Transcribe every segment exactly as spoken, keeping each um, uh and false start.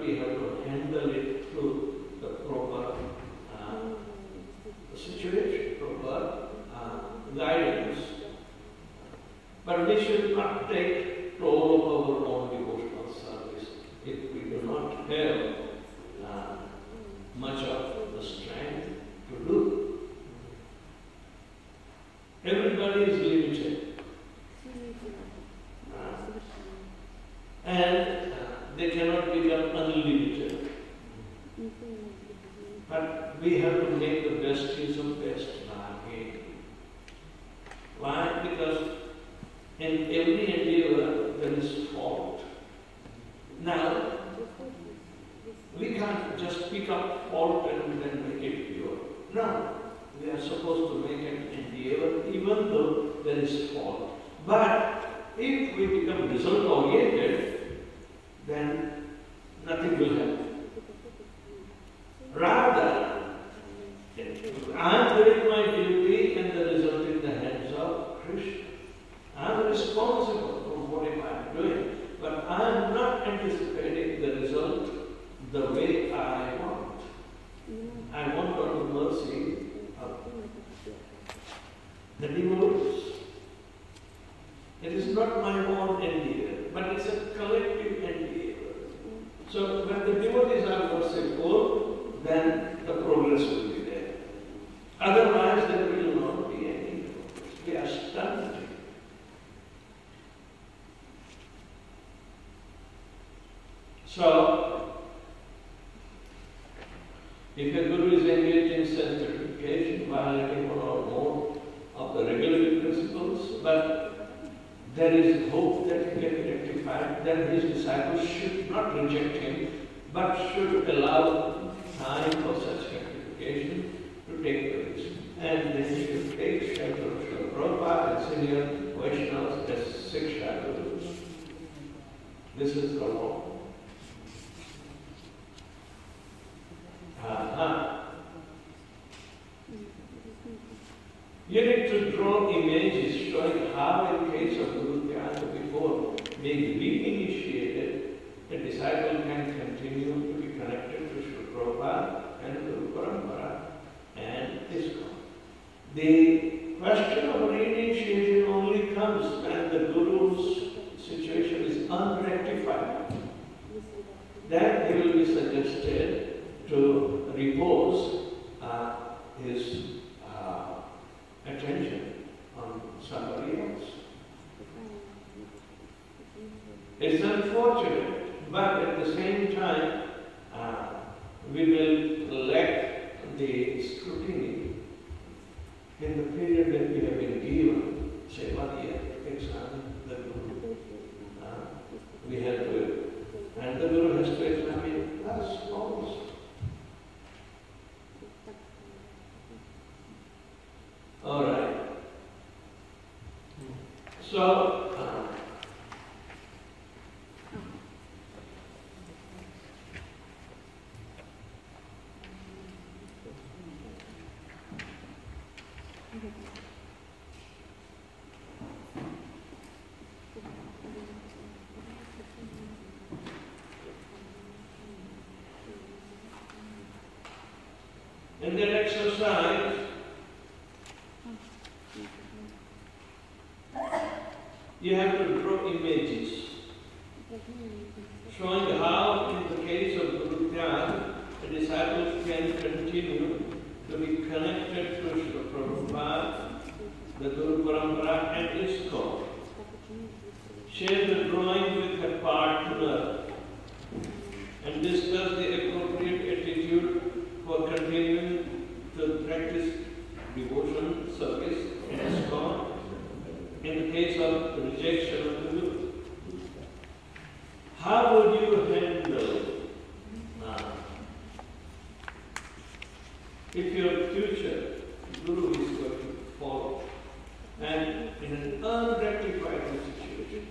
we have to handle it through the proper uh, situation, proper uh, guidance. But we should not take control of our own devotional service if we do not have uh, much of the strength to do. Everybody is limited. Uh, and uh, they cannot become unlimited. But we have to make the best use of best again. Why? Because in every endeavor there is fault. Now, we can't just pick up fault and then make it pure. No, we are supposed to make an endeavor even though there is fault. But if we become result-oriented, then nothing will happen. Rather, I am doing my duty and the result in the hands of Krishna. I am responsible for whatever I am doing, but I am not anticipating the result the way I want. I want out of mercy of the devotees. It is not my own endeavor, but it's a collective endeavor. So when the devotees are merciful, then the progress will be there. Otherwise, there will not be any progress. We are stunned. So, if a guru is engaged in self-certification, violating one or more of the regulatory principles, but there is hope that he can rectify, then his disciples should not reject him, but should allow time for such rectification to take place. And they should take shelter of Srila Prabhupada and senior Vaishnavas as Siksha Gurus. This is the law. Uh-huh. You need to draw images showing how, in case of Guru Dhyana, before being re-initiated, a disciple can continue to be connected to Srila Prabhupada and Guru Parampara and ISKCON. The question of re-initiation only comes when the Guru's situation is unrectified. Then he will be suggested to repose uh, his uh, attention on somebody else. It's unfortunate, but at the same time, uh, we will lack the scrutiny in the period that we have been given, say one year, examine the Guru. Uh, we have to, and the Guru has to examine us also. All right. So, uh, in that exercise, you have to draw images showing how, in the case of Guru Dhyana, the disciples can continue to be connected to Srila Prabhupada, the Guru Parampara, and ISKCON. Share the drawing with a partner and discuss the appropriate attitude for continuing to practice devotion, service, in ISKCON. In the case of rejection of the Guru, how would you handle uh, if your future Guru is going to fall and in an unrectified situation?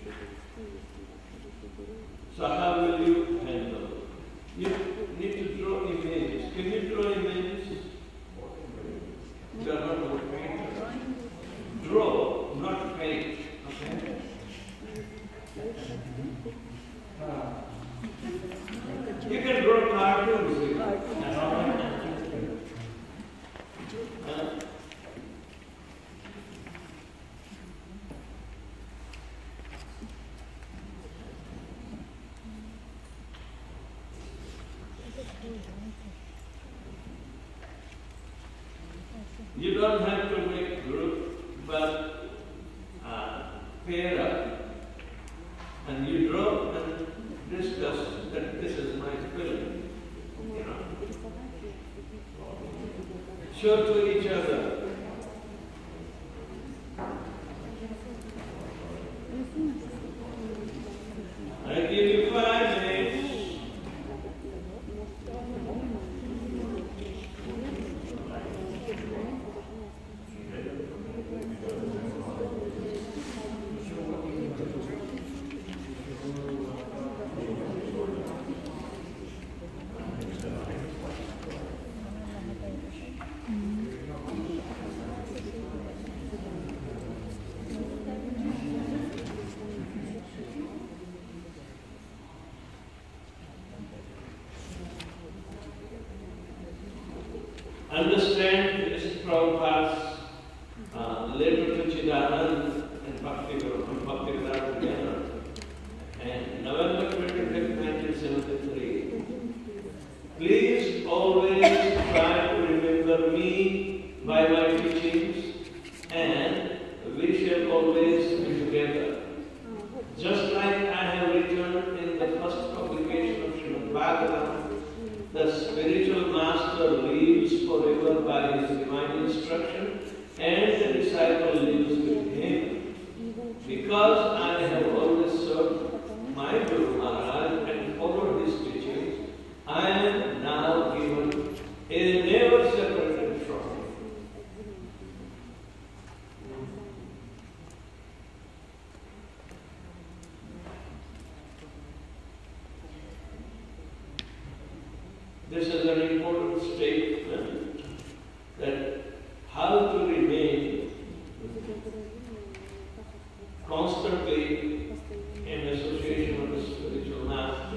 So how will you handle it? You need to draw images. Can you draw images? You are not a painter. Draw, not paint. Okay? Uh, You can draw cartoons. Uh, You don't have to make group, but uh, pair up, and you draw and discuss that this is my feeling. You know, show to each other. I give you five minutes. Understand this is Prabhupada's uh, letter to Chidanand and Bhakti Guru and Bhakti Vedanta together. And November twenty-fifth, nineteen seventy-three. Please always try to remember me by my teachings, and we shall always be together. Just like I have written in the first publication of Srimad Bhagavatam, the spiritual master lives forever by his divine instruction, and the disciple lives with him. Because I have always served my Guru Maharaj and followed his teachings, I am now given a never separated from him. This is an important statement, that how to remain constantly in association with the spiritual master.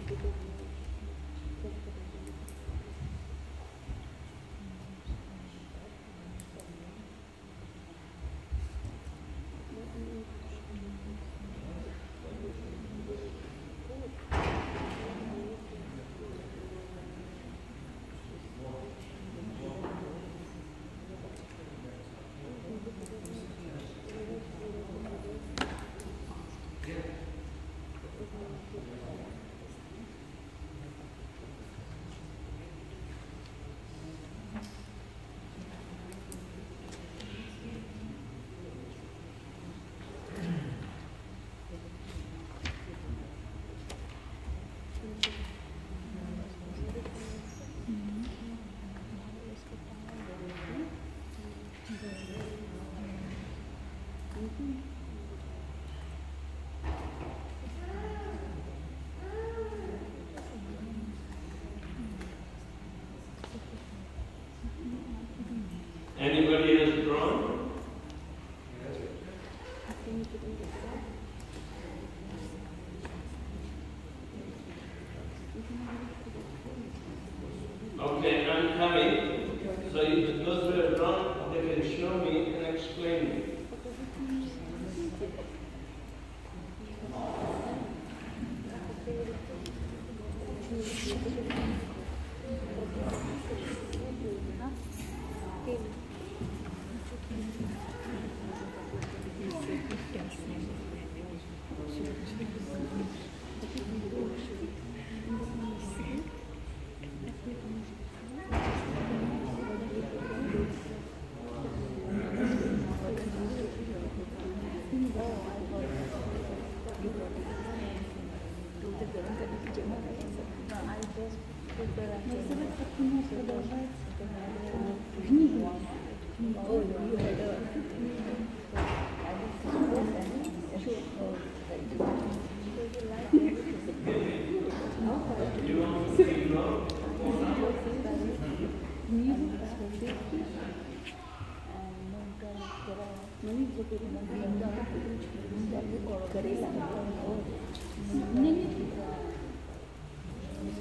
Anybody has drawn? Okay, I'm coming. So if those who have drawn, they can show me and explain me.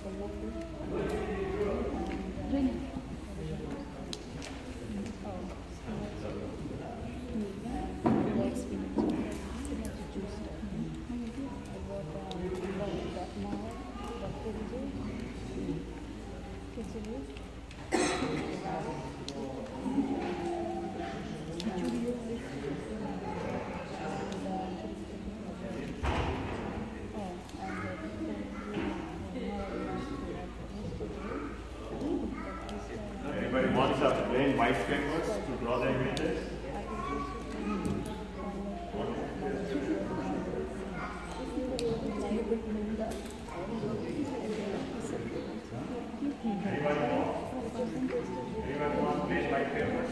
Anybody wants a plain white canvas to draw the images? Anybody want? Anybody want plain white canvas?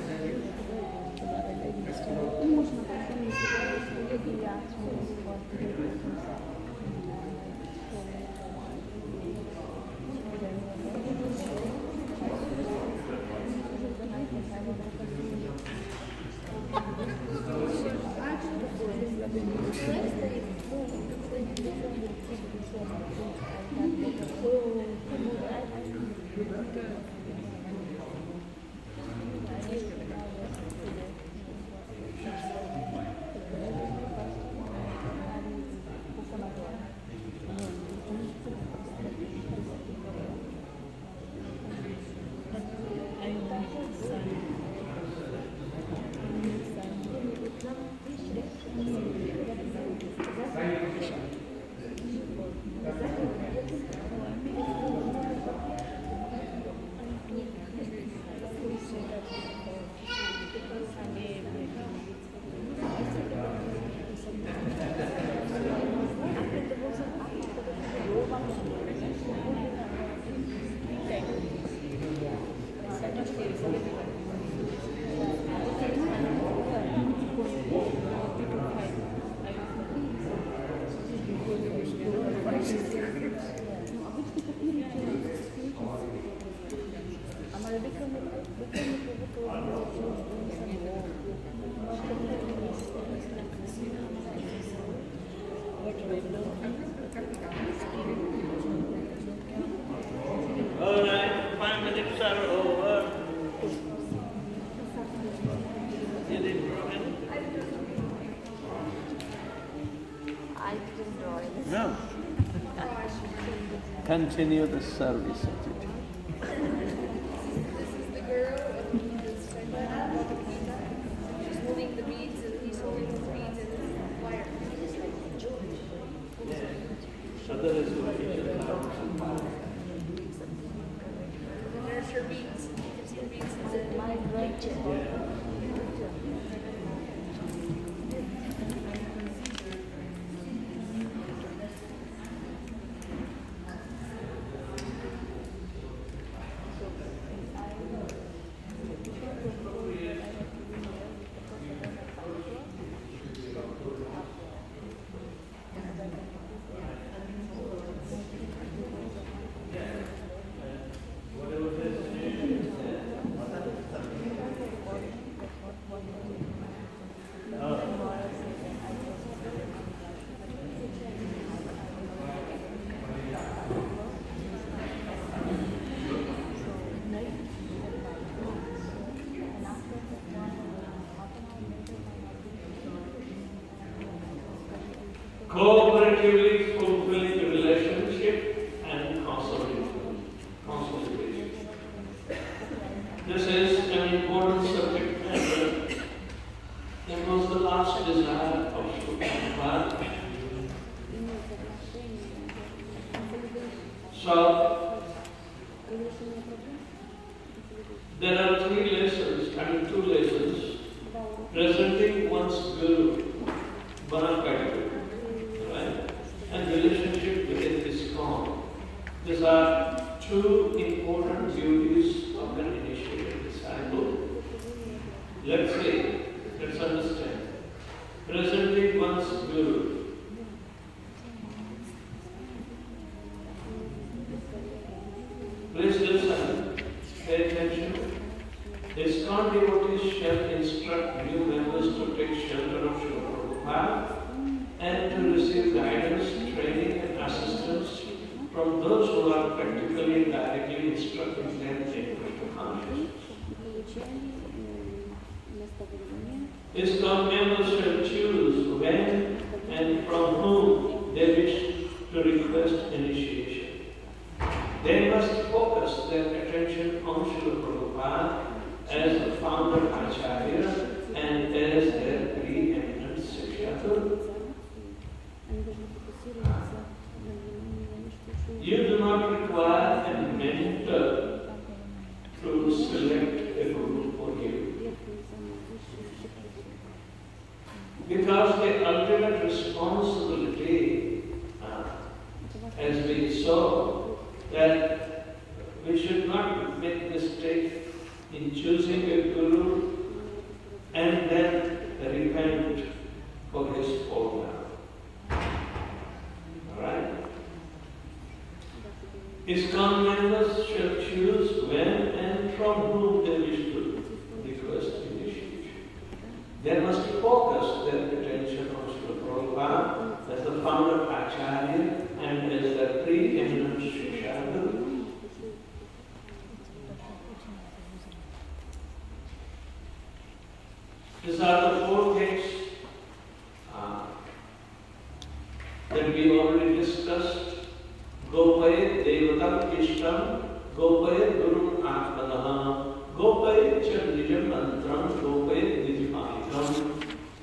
All right, five minutes are over. Did it broken? I didn't draw it. No. Continue the service. This is the girl, and he's she's holding the beads, and he's holding his beads and his wire. Other is location. And there's her beads. It's her beads. It's in my right. Cooperatively fulfilling the relationship and consolidation. consolidation. This is an important subject matter. It was the last desire of Srila Prabhupada. So, there are three lessons, I mean two lessons, presenting one's Guru, bona fide Guru, right? And relationship within ISKCON. These are two important duties of an initiated disciple. Let's see, let's understand. Presenting one's Guru. Please listen, pay attention. ISKCON devotees shall instruct new members to take shelter of Srila Prabhupada and to receive guidance, training and assistance from those who are practically and directly instructing them in Krishna consciousness. ISKCON members shall choose when and from whom they wish to request initiation. They must focus their attention on Srila Prabhupada as the founder Acharya and as their preeminent Sikshaguru. You do not require a mentor to select a guru for you, because the ultimate responsibility, uh, as we saw, that we should not make mistake in choosing a guru and then repent for his fall down. Alright? ISKCON members shall choose when and from whom they wish to request initiation. They must focus their attention on Srila Prabhupada as the founder Acharya and as the preeminent Sikshaguru. These are the four things uh, that we already discussed. Gopaye Devatam Ishtam, Gopaye Gurun Atmanaha, Gopaye Chandijam Mantram, Gopaye Nidhimanikam.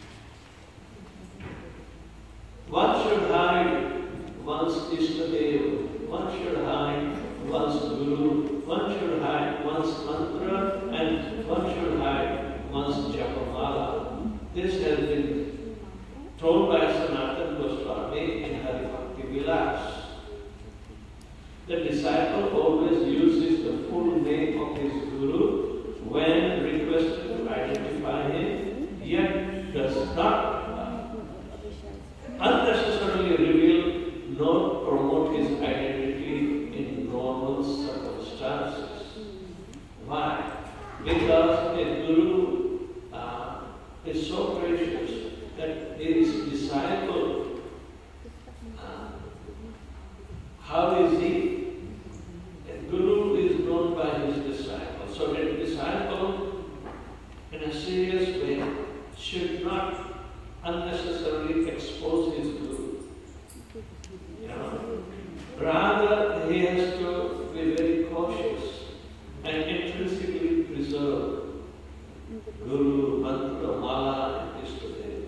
One should hide one's Ishtadev, one should hide one's Guru, one should hide one's mantra, and one should hide one's Japamala. This has been told by Sanatana Goswami in Hari Bhakti Vilas. The disciple always uses the full name of his Guru when requested to identify him, yet does not uh, unnecessarily reveal nor promote his identity in normal circumstances. Why? Because a Guru uh, is so precious that his disciple, uh, how is he? Guru is known by his disciple. So a disciple, in a serious way, should not unnecessarily expose his Guru. You know? Rather, he has to be very cautious and intrinsically preserve Guru, Mantra, Mala, and Ishtadev.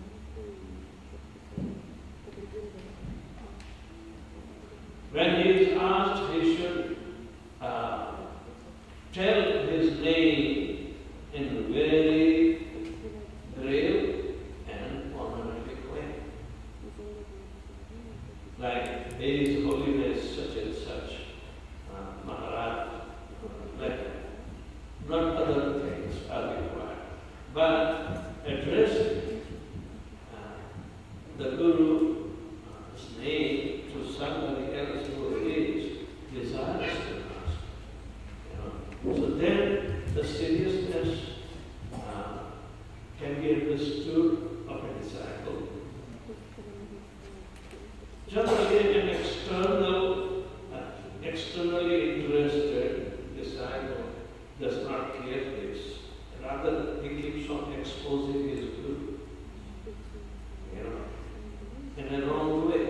When he is asked, he should Uh, tell his name in a very grave and honorable way. Like His Holiness such and such, uh, Maharaj, like that. Not other things are required. But addressing uh, the Guru's name to somebody else who is desirous. So then the seriousness uh, can be understood of a disciple. Generally, an external, uh, externally interested disciple does not care this. Rather, he keeps on exposing his Guru, you know, in a wrong way.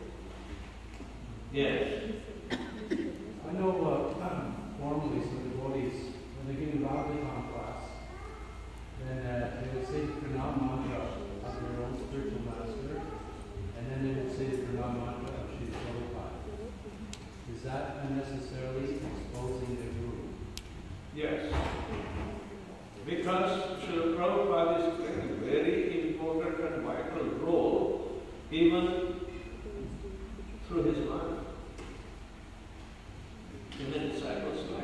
Yes. I know uh, formally some devotees, when they get in Bhagavatam class, then uh, they would say the Pranam mantra of their own spiritual master, and then they would say the Pranam mantra of Srila Prabhupada. Is that unnecessarily exposing the Guru? Yes. Because Srila Prabhupada is playing a very important and vital role, even through his mind, in the disciples' life.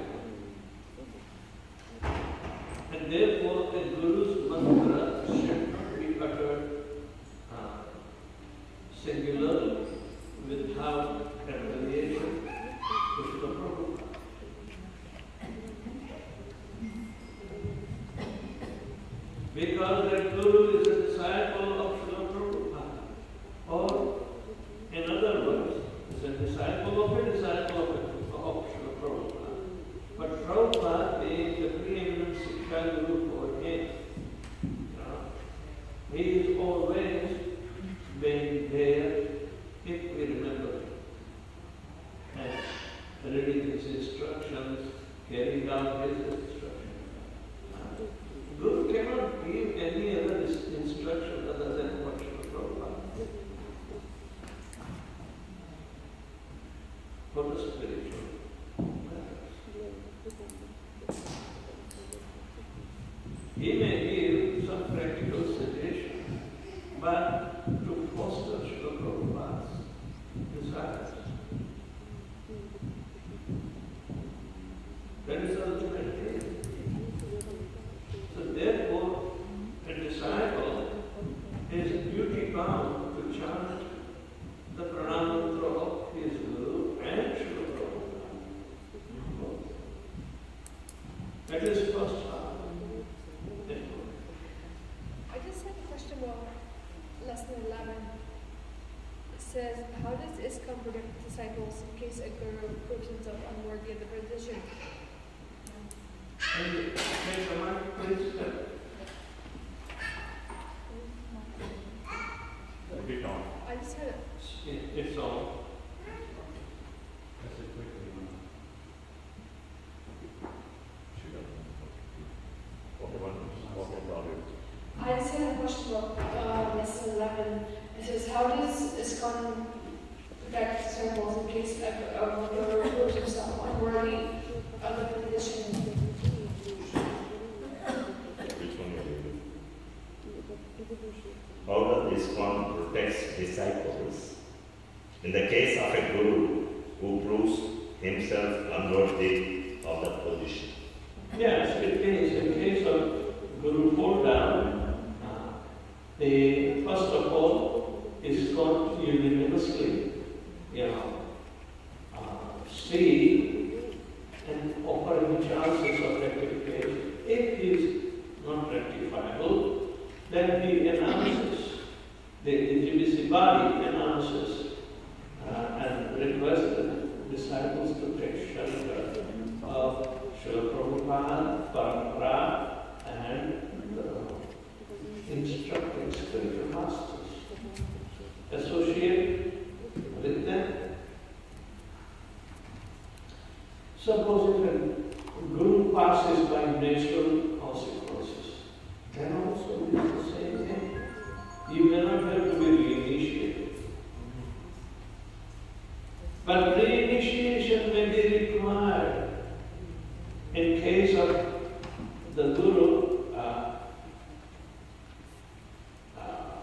And therefore, the Guru's mantra should not be uttered uh, singularly without affiliation with the Prabhupada. Because that Guru is a disciple of Srila Prabhupada, or in other words, is a disciple of a reading his instructions, carrying out his instructions. Guru cannot give any other ins- instruction other than what Srila Prabhupada. For the spiritual matters. He may give some practical suggestion, but to foster Srila Prabhupada's desires. That is the ultimate aim. So therefore, a disciple is duty bound to chant the pranamantra of his Guru and Srila Prabhupada. That is first half. I just had a question about lesson eleven. It says, how does ISKCON protect disciples in case a guru proves himself unworthy of the position? And make the mind please step. Read on. I just had a, It's all. That's a quick one. Okay, one, okay, got it. I just had a question about uh, lesson eleven. It says, how does ISKCON protect disciples in case a a guru proves himself unworthy of the position? Which one will you How does ISKCON protects disciples in the case of a guru who proves himself unworthy of the position? Yes, it is. In case of Guru fall down, uh, they first of all is not unanimously, you know, uh, see and offer him chances of rectification. If he is not rectifiable, then he announces, the, the G B C body announces uh, and requests the disciples to take shelter of Srila Prabhupada, Parampara, and the instructing spiritual masters. Associate with them. Suppose if a guru passes by natural consequences, then also it is the same thing. You may not have to be reinitiated. But reinitiation may be required in case of the guru uh, uh,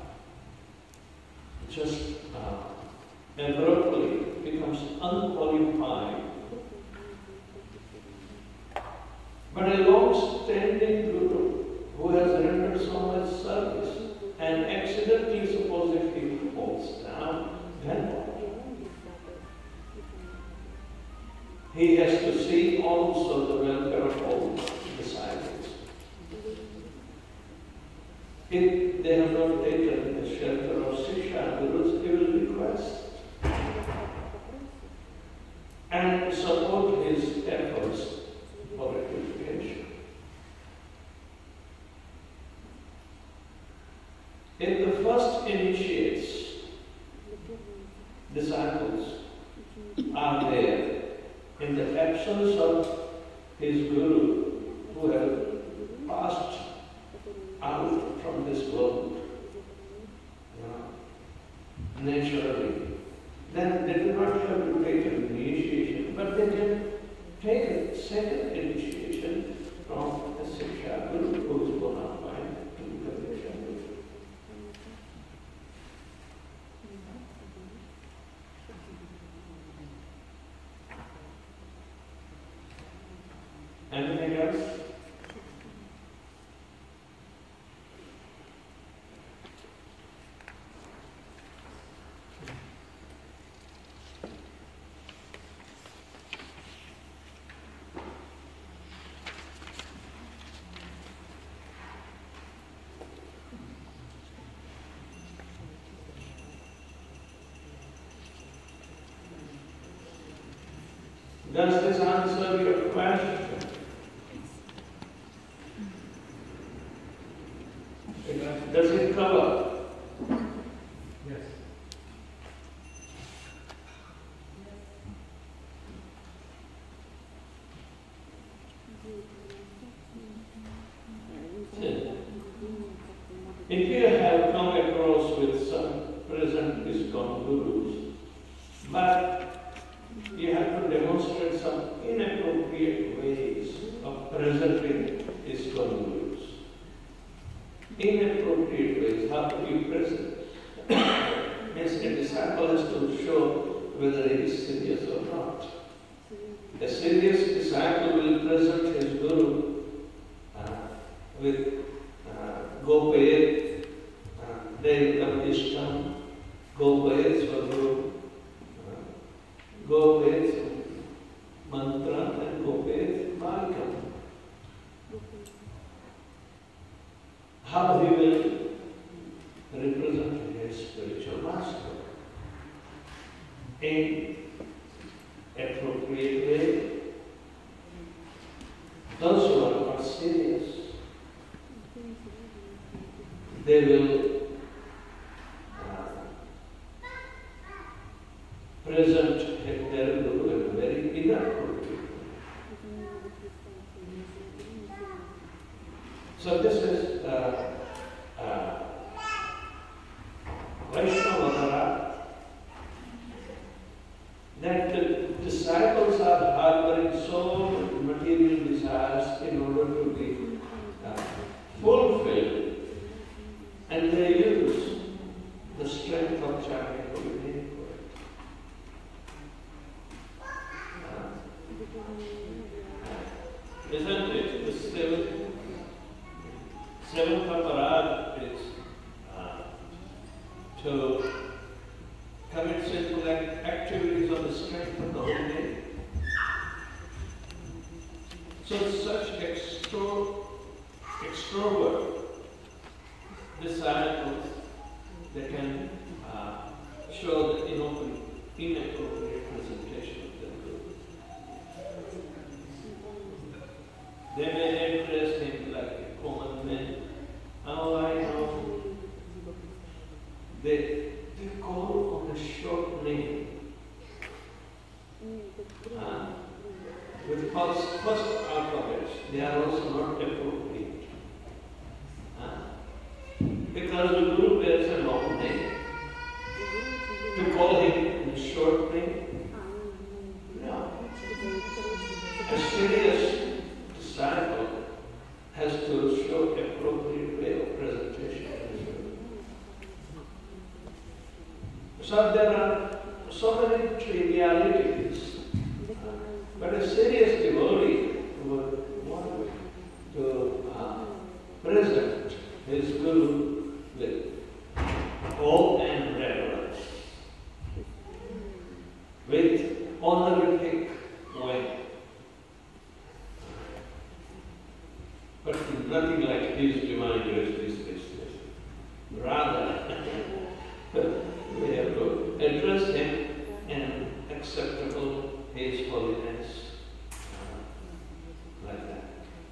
just uh, abruptly becomes unqualified. But a long-standing guru who has rendered so much service and accidentally, suppose if he falls down, then what? He has to see also the welfare of all disciples. If they have not taken the shelter of Siksha Gurus, he will request and support his efforts for rectification. If the first initiates, disciples are there in the absence of his guru who have passed out from this world, you know, naturally, then they do not have to take an initiation, but they can take a second initiation from a Siksha Guru who is bona fide to become a Siksha Guru. Anything else? Does this answer your question? Does it cover? Yes. If you have come across with some present ISKCON gurus, but you have to demonstrate some inappropriate ways of presenting ISKCON gurus. Inappropriate ways, how to be present. Means a disciple has to show whether he is serious or not. A serious disciple will present his guru uh, with uh, Gopayet, uh, Devatam Ishtam, Gopayet Svaguru, uh, Gopayet Mantra, and Gopayet Margam. How he will represent his spiritual master in appropriate way. Those who are not serious, they will uh, present their guru in a very inappropriate way. So this is uh, uh, Vaishnavadara, that the disciples are harboring so many material desires in order to be uh, fulfilled, and they use the strength of chanting holy name for it. Uh, isn't it? The seventh, seventh aparad is uh, to commit sinful activities on the strength of the holy name. So such extro, extrovert disciples, they can uh, show the inappropriate, inappropriate presentation of their guru. They may address him like a common man. Oh, I know. They, they call on a short name. Uh, with first, first alphabets, they are also not appropriate. Uh, because the Guru bears a long name. To call him a short name? No. A serious disciple has to show appropriate way of presentation. So there are so many trivialities. But a serious devotee would want to uh, present his guru with awe and reverence, with honorific way. But nothing like his divine grace, this, this, this. Rather, we have to address him in acceptable His holiness, uh, like that.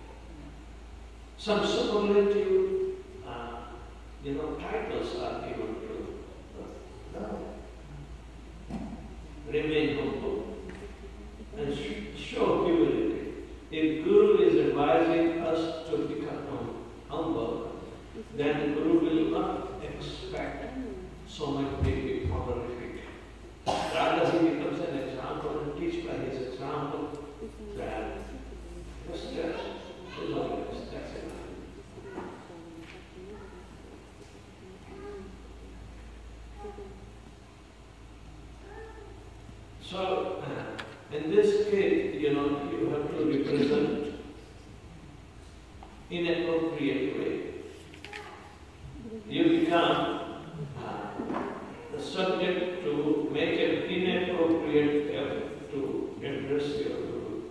Some superlative, uh, you know, titles are given to. No. Remain humble and sh- show humility. If Guru is advising us to become humble, then the Guru will not expect so much big honorific. Rather, he becomes an example and teach by his example that just just is always that's enough. So, uh, in this case, you know, you have to represent in an appropriate way. You become uh, the subject to make an inappropriate effort to address your guru.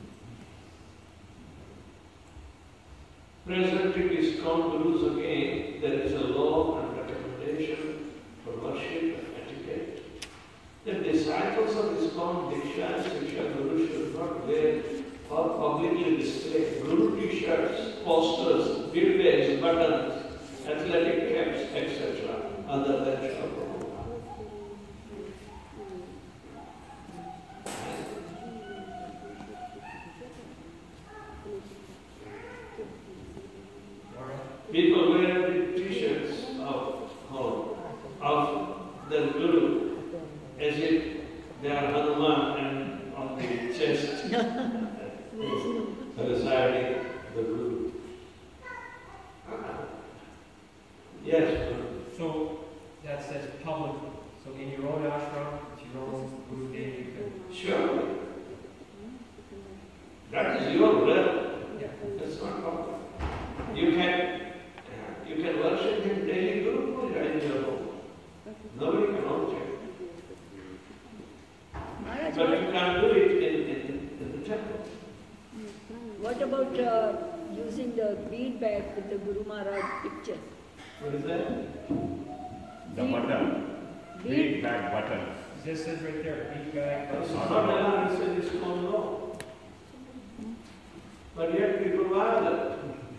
Presenting ISKCON gurus again, there is a law and recommendation for worship and etiquette. The disciples of ISKCON Diksha and Siksha Guru should not wear or publicly display guru t-shirts, posters, bead bags, buttons, athletic caps, et cetera, other than Shraddha. People wear big t-shirts Reciting the Guru. Yes. So that says public. So in your own ashram, it's your own Guru name, you can. Sure. That is your will. That's not problem. You can uh, you can worship him daily Guru Puja in your home. Nobody can object. Maharaj, But what, you can't do it in, in, in the temple. what about uh, using the bead bag with the Guru Maharaj picture? What is that? The button, Bead, big bag button. This says right there, bead bag. It's not allowed to say this common law. But yet people violate.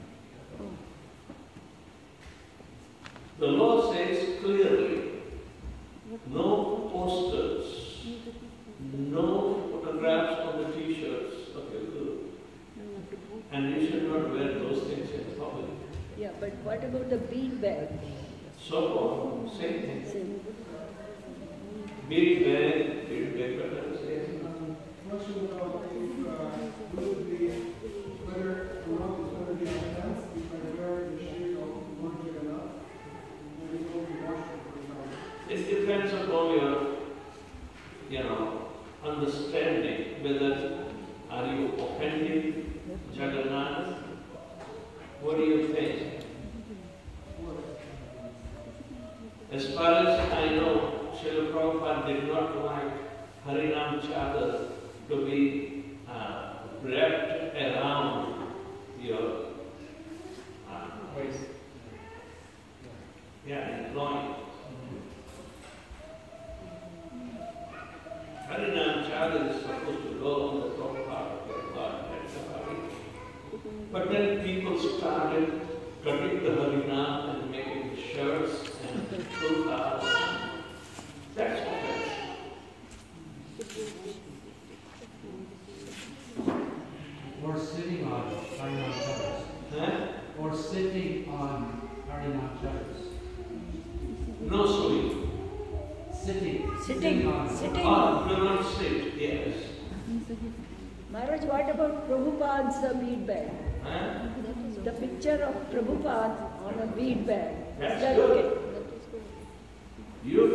The law says clearly, no posters, no photographs on the t-shirts of your Guru. And you should not wear those things in public. yeah, but what about the bead bag? So on, same thing. Same. Big bag, big bag, but I say, Question about if uh, would be whether the road is going to be intense if I wear the shade of Lord Jagannath, then it will be washed, for example. it depends upon your, you know, understanding whether are you offending Jagannath? What do you think? As far as I know, Srila Prabhupada did not like Harinam Chadar to be uh, wrapped around your uh, Waist. yeah, loin. Harinam Chadar is supposed to go on the top part of your body. That's about it. But then people started cutting the Harinam and making shirts and kurtas. That's offense. Or sitting on Harinam Chatters. Huh? Or sitting on Harinam Chatters. No sweet. Sitting. Sitting, on. sitting. Oh, do not sit, yes. Maharaj, what about Prabhupada's uh, bead bag? Huh? The picture of Prabhupada on a bead bag. Is That's that good. okay? You